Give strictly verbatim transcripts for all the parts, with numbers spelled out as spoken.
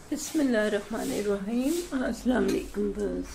बिस्मिल्लाहिर्रहमानिर्रहीम। अस्सलाम वालेकुम बस।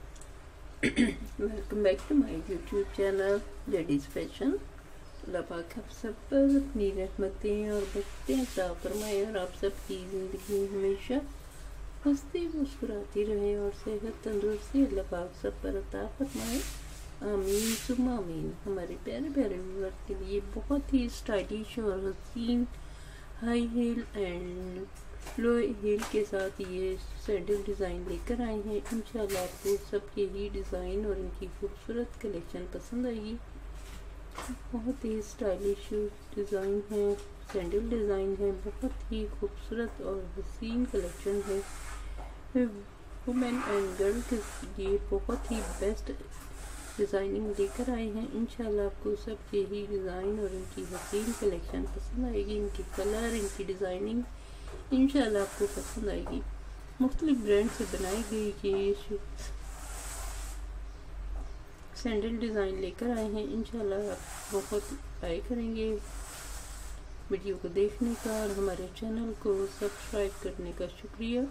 Welcome back to my YouTube channel ladies fashion. Allah पाक आप सब पर अपनी रहमतें और बरकतें अता फरमाए और आप सब की ज़िंदगी हमेशा हंसती मुस्कुराती रहे और सेहत तंदुरुस्ती अल्लाह पाक सब पर अता फरमाए। आमीन सुम्मा आमीन। हमारे प्यारे प्यारे व्यूअर्स के लिए बहुत ही स्टाइलिश और हसीन high heel and low heel के साथ ये सैंडल डिज़ाइन लेकर आए हैं। इंशाल्लाह आपको सबके ही डिज़ाइन और इनकी खूबसूरत कलेक्शन पसंद आएगी। बहुत ही स्टाइलिश डिज़ाइन है, सैंडल डिज़ाइन है, बहुत ही खूबसूरत और हसीन कलेक्शन है। वुमेन एंड गर्ल के लिए बहुत ही बेस्ट डिज़ाइनिंग लेकर आए हैं। इंशाल्लाह आपको सबके ही डिज़ाइन और इनकी हसीन कलेक्शन पसंद आएगी। इनकी कलर, इनकी डिज़ाइनिंग इंशाल्लाह आपको पसंद आएगी। मुख्तलिफ ब्रांड से बनाई गई ये सैंडल डिज़ाइन लेकर आए हैं। इंशाल्लाह आप बहुत ट्राई करेंगे। वीडियो को देखने का और हमारे चैनल को सब्सक्राइब करने का शुक्रिया।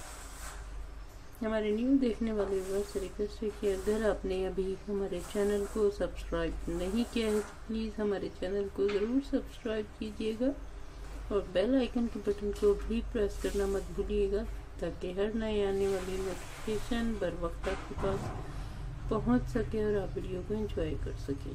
हमारे न्यू देखने वाले व्यूअर्स से रिक्वेस्ट है कि अगर आपने अभी हमारे चैनल को सब्सक्राइब नहीं किया है तो प्लीज़ हमारे चैनल को ज़रूर सब्सक्राइब कीजिएगा और बेल आइकन के बटन को भी प्रेस करना मत भूलिएगा ताकि हर नए आने वाली नोटिफिकेशन बर वक्त आपके पास पहुंच सके और आप वीडियो को एंजॉय कर सकें।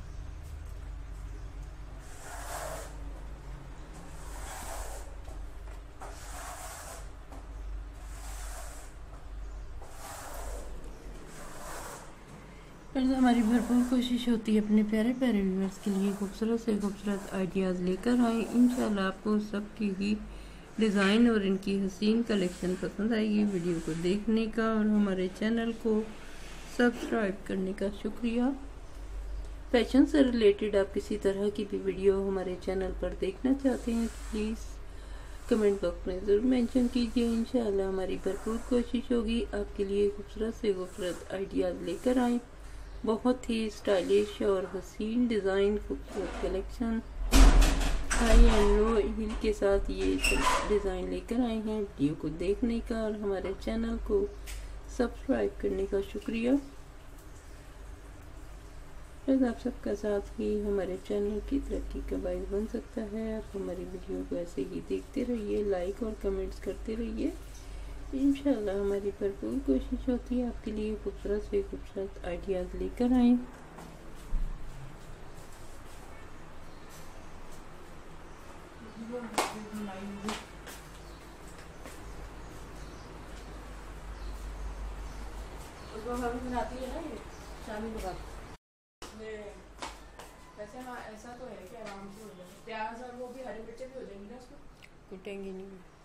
हमारी भरपूर कोशिश होती है अपने प्यारे प्यारे व्यूअर्स के लिए खूबसूरत से खूबसूरत आइडियाज़ लेकर आए। इंशाल्लाह आपको सबकी ही डिज़ाइन और इनकी हसीन कलेक्शन पसंद आएगी। वीडियो को देखने का और हमारे चैनल को सब्सक्राइब करने का शुक्रिया। फैशन से रिलेटेड आप किसी तरह की भी वीडियो हमारे चैनल पर देखना चाहते हैं तो प्लीज़ कमेंट बॉक्स में ज़रूर मेंशन कीजिए। इंशाल्लाह हमारी भरपूर कोशिश होगी आपके लिए खूबसूरत से खूबसूरत आइडियाज़ लेकर आएँ। बहुत ही स्टाइलिश और हसीन डिज़ाइन, खूबसूरत collection high and low heel के साथ ये डिज़ाइन लेकर आए हैं। वीडियो को देखने का और हमारे चैनल को सब्सक्राइब करने का शुक्रिया। बस आप सबका साथ ही हमारे चैनल की तरक्की का बाइस बन सकता है। आप हमारी वीडियो को ऐसे ही देखते रहिए, लाइक और कमेंट्स करते रहिए। इंशाल्लाह हमारी भरपूर कोशिश होती है आपके लिए खूबसूरत से खूबसूरत आइडियाज़ लेकर आएँ। बनाती है ना ये शामी के बाद वैसे हाँ ऐसा तो है कि आराम से हो जाए। प्याज और वो भी हरे मिर्चे भी हो जाएंगे ना उसमें, कुटेंगे नहीं।